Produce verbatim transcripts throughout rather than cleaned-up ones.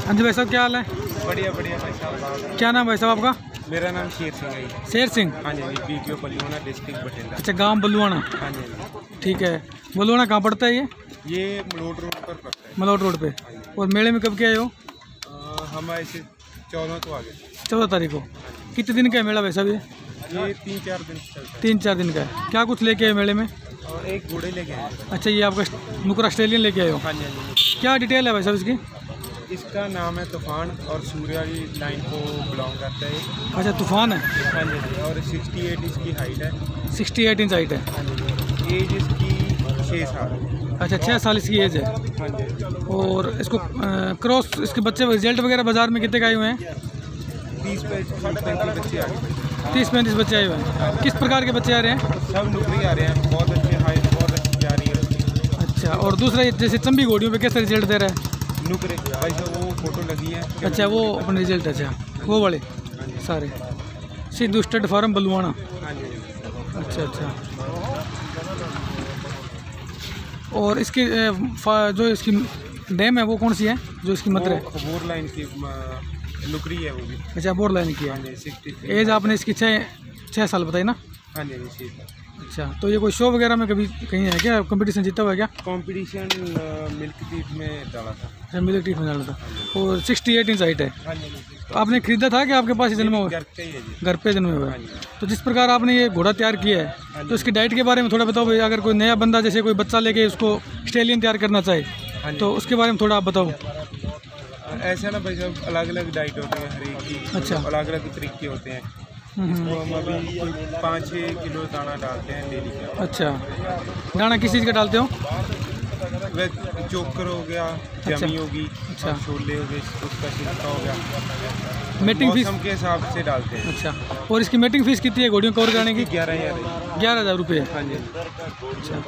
हाँ जी भाई साहब, क्या हाल है? बढ़िया बढ़िया भाई साहब। क्या नाम भाई साहब आपका? मेरा नाम शेर सिंह है। शेर सिंह? हाँ जी, B P O Baluana, district Bathinda. अच्छा, गांव बलुआना। हाँ जी। ठीक है, बलुआना कहाँ पड़ता है ये? ये मलोट रोड पर पड़ता है। मलोट रोड पे। और मेले में कब के आए हो? आ, हम ऐसे चौदह तो आगे। चौदह तारीख को। कितने दिन का है मेला भाई साहब ये? ये तीन चार दिन चलता है। तीन चार दिन का है। क्या कुछ लेके आए मेले में? और एक घोड़े लेके आए। अच्छा, ये आपका नुकर ऑस्ट्रेलियन लेके आए हो? हाँ जी हाँ जी। क्या डिटेल है भाई साहब इसकी? इसका नाम है तूफान और सूर्य वाली लाइन को बिलोंग करता है। अच्छा, तूफान है। हाँ जी। और सिक्सटी एट इसकी हाइट है। सिक्सटी एट इंच हाइट है। हाँ जी। एज इसकी छः साल। अच्छा, छः साल इसकी एज है। हाँ जी। और इसको क्रॉस, इसके बच्चे रिजल्ट वगैरह बाजार में कितने का आए हुए हैं? तीस पैंतीस बच्चे आ गए। तीस पैंतीस बच्चे आए हुए हैं। किस प्रकार के बच्चे आ रहे हैं? सब नुकरी आ रहे हैं। बहुत अच्छे हाइट, बहुत अच्छी जा रही है। अच्छा, और दूसरा ये जैसे चंबी घोड़ियों पे कैसा रिजल्ट दे रहा है? नुकरे भाई साहब वो फोटो लगी है। अच्छा, वो अपने रिजल्ट। अच्छा, वो वाले सारे सिद्धू स्टड फार्म बलुआना। हाँ जी। अच्छा अच्छा। और इसकी ए, जो इसकी डैम है वो कौन सी है जो इसकी मत है? बोर लाइन की नुकरी है वो भी। अच्छा, बोर लाइन की है। सिक्सटी। एज आपने इसकी छः छः साल बताई ना? हाँ जी ठीक है। अच्छा, तो ये कोई शो वगैरह में कभी कहीं है क्या? कंपटीशन जीता हुआ है क्या? कंपटीशन मिल्क टीट में डाला था। अच्छा, मिल्क टीट में डाला था। और सिक्सटी एट इंच हाइट है। हाँ जी। तो आपने खरीदा था कि आपके पास ही जन्म हुआ? घर पे ही है जी। घर पे जन्म हुआ है। तो जिस प्रकार आपने ये घोड़ा तैयार किया है, तो इसकी डाइट के बारे में थोड़ा बताओ भाई। अगर कोई नया बंदा जैसे कोई बच्चा लेके उसको ऑस्ट्रेलियन तैयार करना चाहे तो उसके बारे में थोड़ा आप बताओ। ऐसा ना भाई साहब, अलग अलग डाइट होती है हर एक की। अच्छा। अलग अलग तरीके होते हैं। इसको हम अभी पाँच छः किलो दाना डालते हैं डेली का। अच्छा, दाना किस चीज़ का डालते हो? वह चोकर हो गया, जमी होगी, अच्छा, छोले हो गए, उसका छिलका हो गया। मीटिंग फीस मौसम के हिसाब से डालते हैं। अच्छा, और इसकी मीटिंग फीस कितनी है घोड़ियों कवर कराने की? ग्यारह हज़ार ग्यारह हज़ार रुपये। हाँ जी। अच्छा,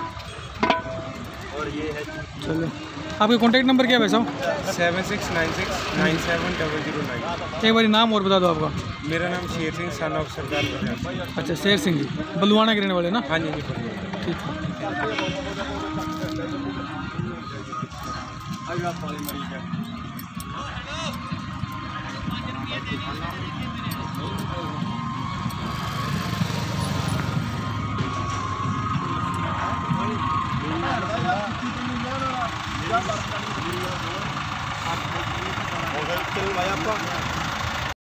चलो, आपका कॉन्टैक्ट नंबर क्या है भाई साहब? Seven six nine six nine seven double zero nine. एक बार नाम और बता दो आपका। मेरा नाम शेर सिंह, सन ऑफ सरदार। अच्छा, शेर सिंह जी, बलुआना के रहने वाले ना? हाँ जी जी। ठीक है।